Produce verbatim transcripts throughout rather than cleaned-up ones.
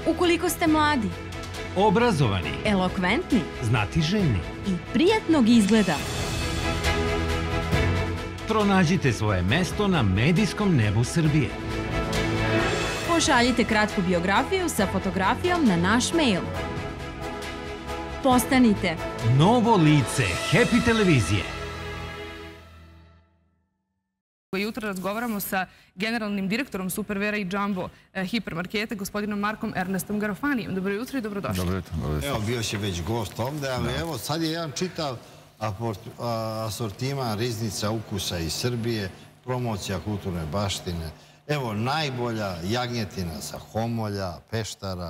Ukoliko ste mladi, obrazovani, elokventni znatiželjni i prijatnog izgleda, pronađite svoje mesto na medijskom nebu Srbije. Pošaljite kratku biografiju sa fotografijom na naš mail. Postanite novo lice Happy televizije. Jutro razgovaramo sa generalnim direktorom Supervera i Jumbo hipermarketa, gospodinom Markom Ernestom Garofanijem. Dobro jutro i dobrodošli. Dobro jutro. Evo, bio će već gost ovde, ali evo sad je jedan čitav asortiman riznica ukusa iz Srbije, promocija kulturne baštine. Evo, najbolja jagnjetina sa Homolja, Peštara,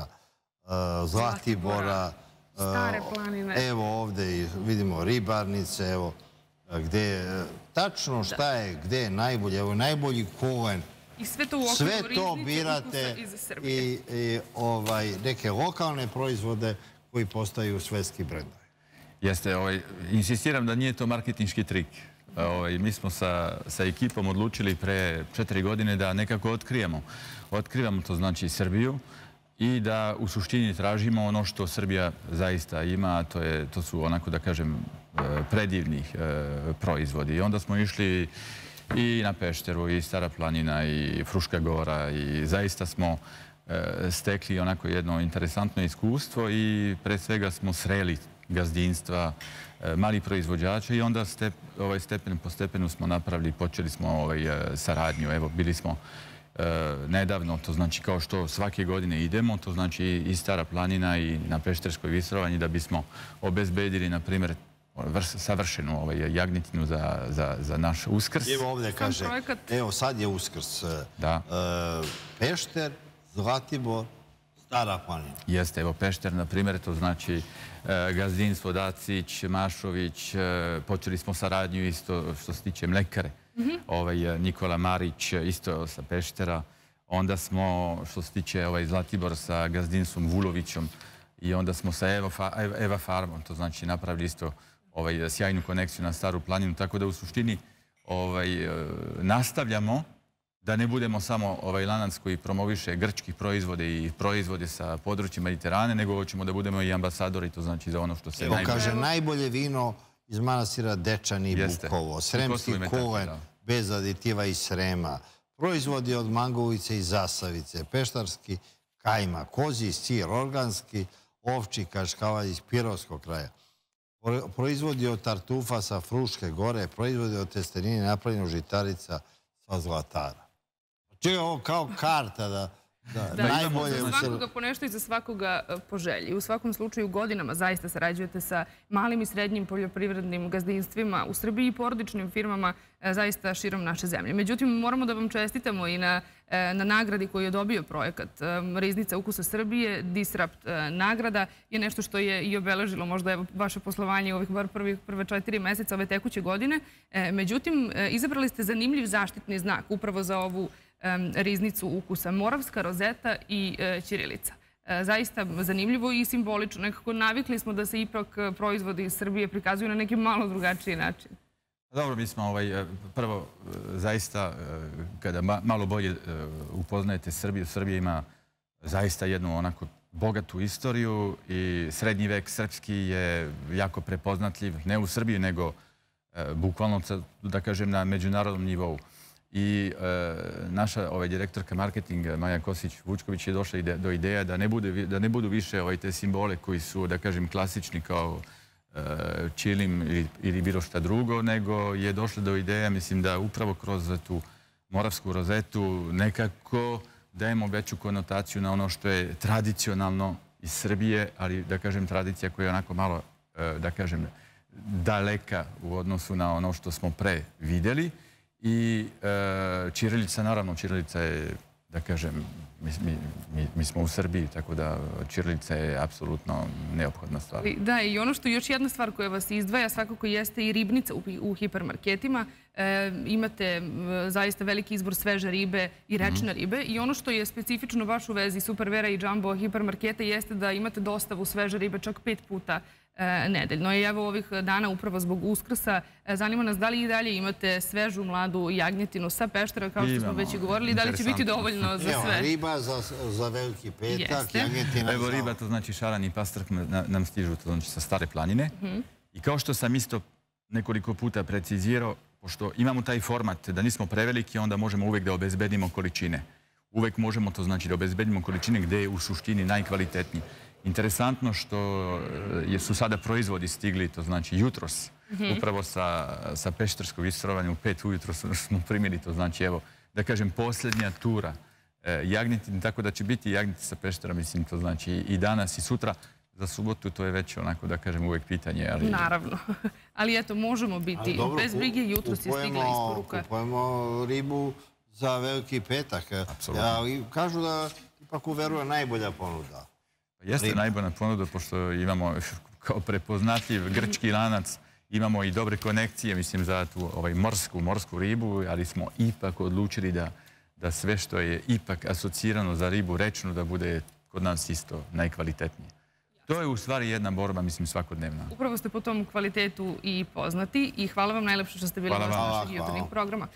Zlatibora. Stare planine. Evo ovde vidimo ribarnice, evo gde je tačno šta je, gde je najbolje, evo najbolji koven. I sve to u okviru sve to riznice birate ukusa iz Srbije. i neke lokalne proizvode koji postaju svetski brendovi. Jeste, insistiram da nije to marketinški trik. Mi smo sa ekipom odlučili pre četiri godine da nekako otkrijemo. Otkrivamo to znači Srbiju i da u suštini tražimo ono što Srbija zaista ima, to su onako da kažem predivnih proizvodi. I onda smo išli i na Pešteru, i Stara planina, i Fruška gora, i zaista smo stekli onako jedno interesantno iskustvo i pre svega smo sreli gazdinstva, mali proizvođača i onda stepen po stepenu smo napravili, počeli smo saradnju. Evo, bili smo nedavno, to znači kao što svake godine idemo, to znači i Stara planina i na Pešterskoj visoravanji da bismo obezbedili, na primjer, savršenu jagnjetinu za naš Uskrs. Evo ovdje kaže, evo sad je Uskrs. Pešter, Zlatibor, Stara planina. Jeste, evo Pešter, na primjer, to znači gazdinstvo Dacić, Mašović, počeli smo saradnju isto što se tiče mlekare. Nikola Marić, isto sa Peštera. Onda smo, što se tiče Zlatibor, sa gazdinstvom Vulovićom i onda smo sa Eva Farmom, to znači napravili isto sjajnu konekciju na Staru planinu, tako da u suštini nastavljamo da ne budemo samo lanac koji promoviše grčkih proizvode i proizvode sa područja Mediterane, nego hoćemo da budemo i ambasadori, to znači za ono što se najbolje... Evo kaže, najbolje vino iz manastira Dečani i Bukovo, sremski koven bez aditiva iz Srema, proizvodi od mangovice i zasavice, peštarski kajma, kozji sir, organski, ovči kaškavalj iz Pirovskog kraja, proizvodi od tartufa sa Fruške gore, proizvodi od testenine napravljeno žitarica sa Zlatara. Čega ovo kao karta da... Najbolje za svakoga po nešto i za svakoga po želji. U svakom slučaju godinama zaista sarađujete sa malim i srednjim poljoprivrednim gazdinstvima u Srbiji i porodičnim firmama zaista širom naše zemlje. Međutim, moramo da vam čestitamo i na nagradi koju je dobio projekat Riznica ukusa Srbije. Disrupt nagrada je nešto što je i obeležilo možda vaše poslovanje u ovih prve četiri meseca ove tekuće godine. Međutim, izabrali ste zanimljiv zaštitni znak upravo za ovu riznicu ukusa, moravska rozeta i ćirilica. Zaista zanimljivo i simbolično. Nekako navikli smo da se ipak proizvodi iz Srbije prikazuju na neki malo drugačiji način. Dobro, mi smo prvo zaista, kada malo bolje upoznajete Srbiju, Srbija ima zaista jednu onako bogatu istoriju i srednji vek srpski je jako prepoznatljiv, ne u Srbiji, nego bukvalno, da kažem, na međunarodnom nivou. I naša direktorka marketinga Maja Kosić-Vučković je došla do ideja da ne budu više te simbole koji su, da kažem, klasični kao čilim ili bilo šta drugo, nego je došla do ideja, mislim, da upravo kroz tu moravsku rozetu nekako dajemo veću konotaciju na ono što je tradicionalno iz Srbije, ali, da kažem, tradicija koja je onako malo, da kažem, daleka u odnosu na ono što smo pre videli. I ćirilica, naravno, ćirilica je, da kažem, mi smo u Srbiji, tako da ćirilica je apsolutno neophodna stvar. Da, i ono što je još jedna stvar koja vas izdvaja svakako jeste i ribnica u hipermarketima. Imate zaista veliki izbor sveže ribe i rečne ribe i ono što je specifično baš u vezi Supervera i Jumbo hipermarketa jeste da imate dostavu sveže ribe čak pet puta nedeljno. I evo ovih dana, upravo zbog Uskrsa, zanima nas da li i dalje imate svežu, mladu jagnjetinu sa Peštera, kao što smo već i govorili, da li će biti dovoljno za sve? Evo, riba za Veliki petak, jagnjetina za... Evo riba, to znači šaran i pastrk nam stižu, to znači sa Stare planine. I kao što sam isto nekoliko puta precizirao, pošto imamo taj format da nismo preveliki, onda možemo uvek da obezbedimo količine. Uvek možemo, to znači da obezbedimo količine gde je u suštini najkvalitetniji. Interesantno što su sada proizvodi stigli, to znači jutros, upravo sa Pešterskog istrovanja u pet ujutro smo primili, to znači, evo, da kažem, posljednja tura jagnjetin, tako da će biti jagnjeti sa Peštera, mislim, to znači i danas i sutra. Za subotu to je već onako, da kažem, uvek pitanje. Naravno. Ali eto, možemo biti bez brige, jutro si stigla isporuka. Kupujemo ribu za Veliki petak. Kažu da ipak uveruje najbolja ponuda. Jeste najbolja ponuda, pošto imamo kao prepoznatljiv grčki lanac, imamo i dobre konekcije, mislim, za tu morsku, morsku ribu, ali smo ipak odlučili da sve što je ipak asocirano za ribu rečnu, da bude kod nas isto najkvalitetnije. To je u stvari jedna borba, mislim, svakodnevna. Upravo ste po tom kvalitetu i poznati i hvala vam najlepše što ste bili gost našeg jutarnjeg programa.